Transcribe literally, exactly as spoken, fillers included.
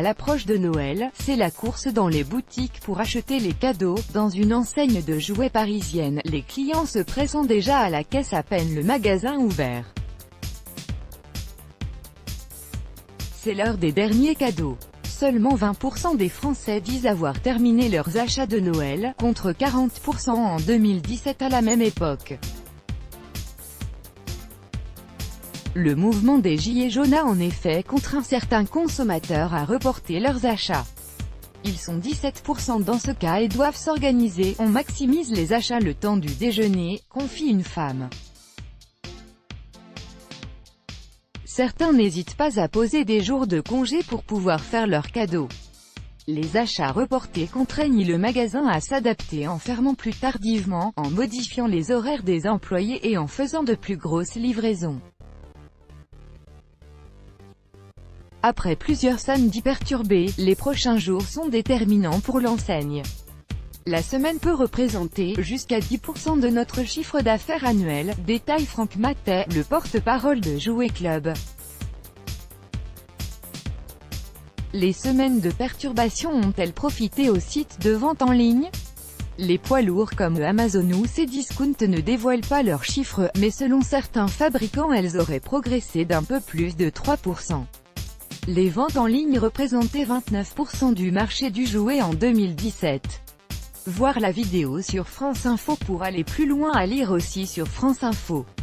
À l'approche de Noël, c'est la course dans les boutiques pour acheter les cadeaux. Dans une enseigne de jouets parisienne, les clients se pressent déjà à la caisse à peine le magasin ouvert. C'est l'heure des derniers cadeaux. Seulement vingt pour cent des Français disent avoir terminé leurs achats de Noël, contre quarante pour cent en deux mille dix-sept à la même époque. Le mouvement des gilets jaunes a en effet contraint certains consommateurs à reporter leurs achats. Ils sont dix-sept pour cent dans ce cas et doivent s'organiser. On maximise les achats le temps du déjeuner, confie une femme. Certains n'hésitent pas à poser des jours de congé pour pouvoir faire leurs cadeaux. Les achats reportés contraignent le magasin à s'adapter en fermant plus tardivement, en modifiant les horaires des employés et en faisant de plus grosses livraisons. Après plusieurs samedis perturbés, les prochains jours sont déterminants pour l'enseigne. La semaine peut représenter jusqu'à dix pour cent de notre chiffre d'affaires annuel, détaille Franck Matet, le porte-parole de Jouet Club. Les semaines de perturbation ont-elles profité aux sites de vente en ligne? Les poids lourds comme Amazon ou Cdiscount ne dévoilent pas leurs chiffres, mais selon certains fabricants elles auraient progressé d'un peu plus de trois pour cent. Les ventes en ligne représentaient vingt-neuf pour cent du marché du jouet en deux mille dix-sept. Voir la vidéo sur France Info pour aller plus loin, à lire aussi sur France Info.